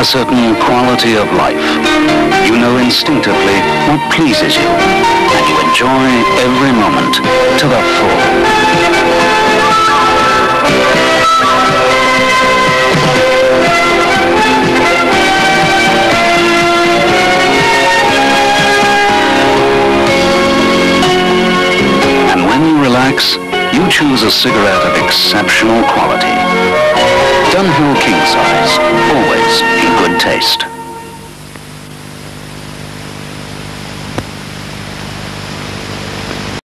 certain quality of life. You know instinctively what pleases you, and you enjoy every moment to the full. And when you relax, you choose a cigarette of exceptional quality. Dunhill King Size, always in good taste.